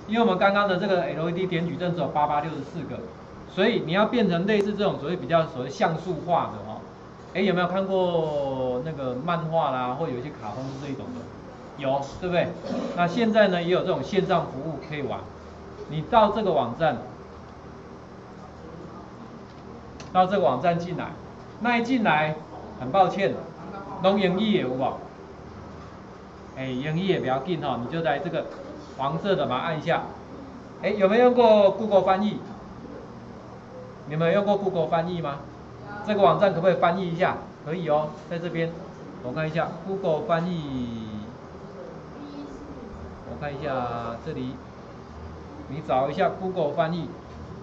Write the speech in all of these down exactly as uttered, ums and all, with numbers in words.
因为我们刚刚的这个 L E D 点矩阵只有八八六十四个，所以你要变成类似这种所谓比较所谓像素化的哦。哎，有没有看过那个漫画啦，或有一些卡通是这一种的？有，对不对？那现在呢也有这种线上服务可以玩。你到这个网站，到这个网站进来，那一进来，很抱歉，弄英语的有无？哎，英语也不要紧哈，你就在这个黄色的把它按一下。哎，有没有用过 Google 翻译？你们有用过 Google 翻译吗？这个网站可不可以翻译一下？可以哦，在这边，我看一下 Google 翻译，我看一下这里，你找一下 Google 翻译，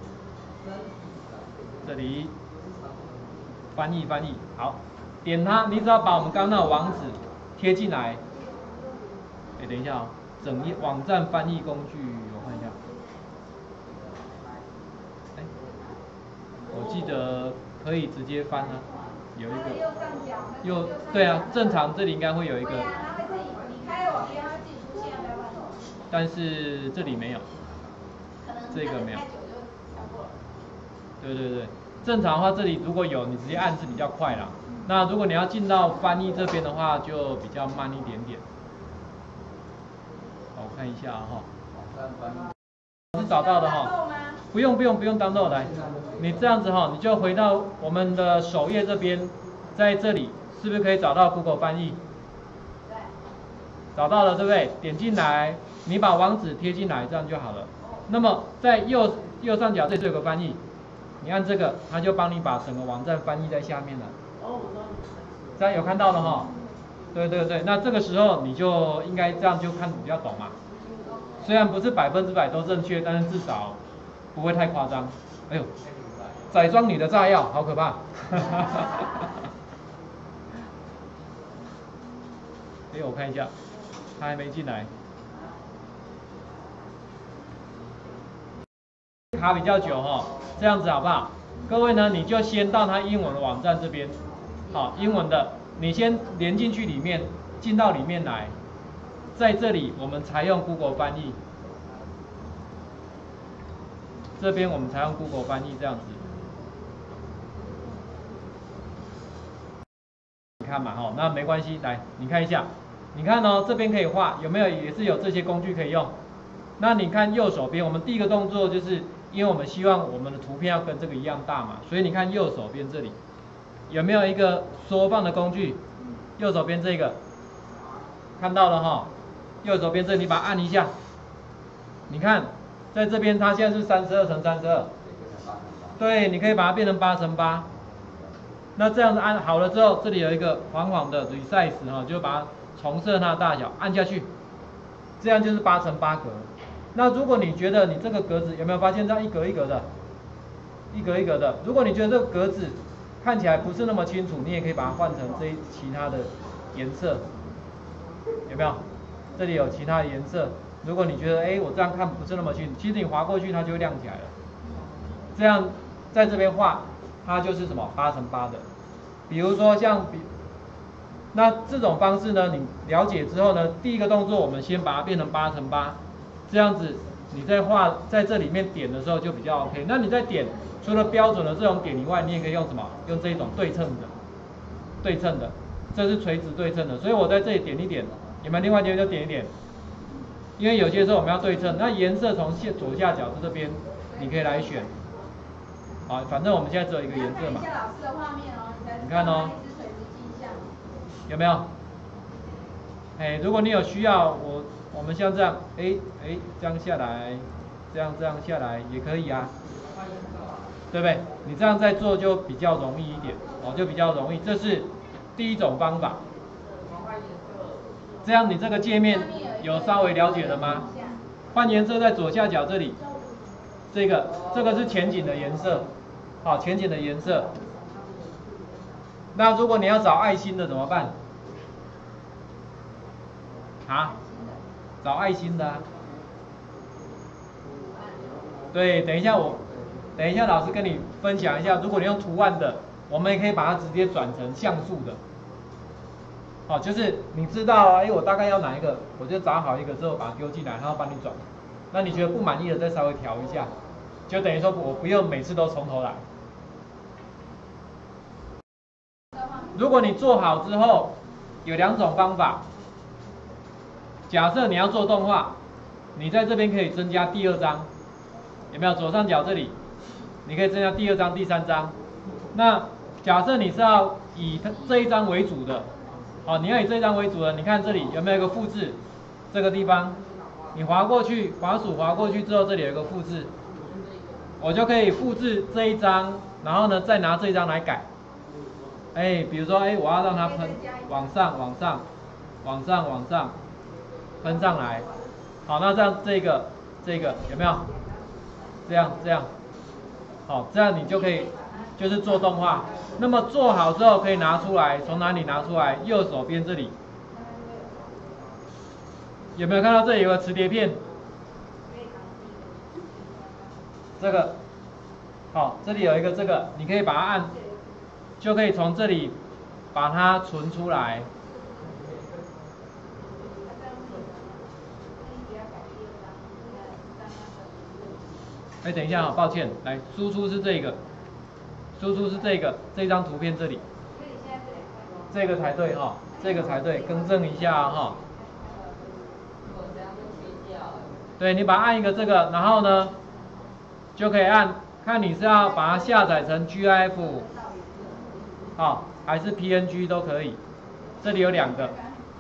这里翻译翻译，好，点它，你只要把我们刚刚那个网址贴进来。哎，等一下哦，整页网站翻译工具，我看一下。哎，我记得可以直接翻啊，有一个。右上角。右，对啊，正常这里应该会有一个。对啊，它会自己，你开网页它会自己出现，要不要换？但是这里没有。可能这个没有。太久就跳过了。对对对，正常的话这里如果有，你直接按是比较快啦。那如果你要进到翻译这边的话，就比较慢一点点。我看一下哈，是找到的哈，不用不用不用download来，你这样子哈，你就回到我们的首页这边，在这里是不是可以找到 Google 翻译？对，找到了对不对？点进来，你把网址贴进来，这样就好了。那么在右右上角这里有个翻译，你按这个，它就帮你把整个网站翻译在下面了。哦，我知道你。这样有看到了哈？对对对，那这个时候你就应该这样就看比较懂嘛。虽然不是百分之百都正确，但是至少不会太夸张。哎呦，载装你的炸药，好可怕！哎，我看一下，他还没进来。卡比较久哈，这样子好不好？各位呢，你就先到他英文的网站这边，好，英文的。你先连进去里面，进到里面来，在这里我们采用 Google 翻译，这边我们采用 Google 翻译这样子，你看嘛哈，那没关系，来你看一下，你看哦，这边可以画，有没有也是有这些工具可以用？那你看右手边，我们第一个动作就是，因为我们希望我们的图片要跟这个一样大嘛，所以你看右手边这里。有没有一个缩放的工具？右手边这个，看到了哈。右手边这你把它按一下，你看，在这边它现在是三十二乘三十二，对，你可以把它变成八乘八。那这样子按好了之后，这里有一个黄黄的 resize 哈，就把它重设它的大小，按下去，这样就是八乘八格。那如果你觉得你这个格子有没有发现这样一格一格的，一格一格的？如果你觉得这个格子看起来不是那么清楚，你也可以把它换成这其他的颜色，有没有？这里有其他的颜色。如果你觉得，哎，我这样看不是那么清楚，其实你滑过去它就会亮起来了。这样在这边画，它就是什么八乘八的。比如说像比，那这种方式呢，你了解之后呢，第一个动作我们先把它变成八乘八，这样子你在画在这里面点的时候就比较 OK。那你在点。除了标准的这种点以外，你也可以用什么？用这一种对称的，对称的，这是垂直对称的。所以我在这里点一点，你们另外一边就点一点，因为有些时候我们要对称。那颜色从下左下角这边，你可以来选。好，反正我们现在只有一个颜色嘛。看一下老师的画面哦，你看哦，有没有？哎，如果你有需要，我我们像这样，哎哎，这样下来，这样这样下来也可以啊。对不对？你这样再做就比较容易一点，哦，就比较容易。这是第一种方法。这样你这个界面有稍微了解了吗？换颜色在左下角这里，这个这个是前景的颜色，好，前景的颜色。那如果你要找爱心的怎么办？啊？找爱心的啊？对，等一下我。等一下，老师跟你分享一下，如果你用图案的，我们也可以把它直接转成像素的。好，就是你知道啊，哎，我大概要哪一个，我就找好一个之后把它丢进来，它要帮你转。 那你觉得不满意的再稍微调一下，就等于说我不用每次都从头来。如果你做好之后，有两种方法。假设你要做动画，你在这边可以增加第二张，有没有？左上角这里，你可以增加第二张、第三张。那假设你是要以这一张为主的，好，你要以这一张为主的，你看这里有没有一个复制？这个地方，你滑过去，滑鼠滑过去之后，这里有一个复制，我就可以复制这一张，然后呢再拿这一张来改。哎，比如说，哎，我要让它喷往上、往上、往上、往上喷上来。好，那这样这个、这个有没有？这样、这样，好，这样你就可以就是做动画。那么做好之后可以拿出来，从哪里拿出来？右手边这里，有没有看到这里有个磁碟片？这个，好，这里有一个这个，你可以把它按。就可以从这里把它存出来。哎，等一下啊，抱歉，来，输出是这个，输出是这个，这张图片这里，这个才对哈，这个才对，更正一下哈。对，你把它按一个这个，然后呢，就可以按，看你是要把它下载成 G I F。好，还是 P N G 都可以，这里有两个。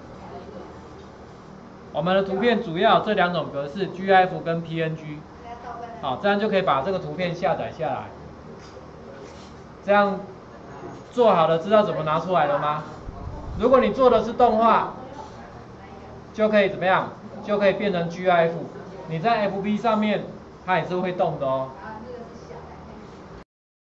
我们的图片主要这两种格式 ，G I F 跟 P N G。好，这样就可以把这个图片下载下来。这样做好了，知道怎么拿出来了吗？如果你做的是动画，就可以怎么样？就可以变成 G I F。你在 F B 上面，它也是会动的哦。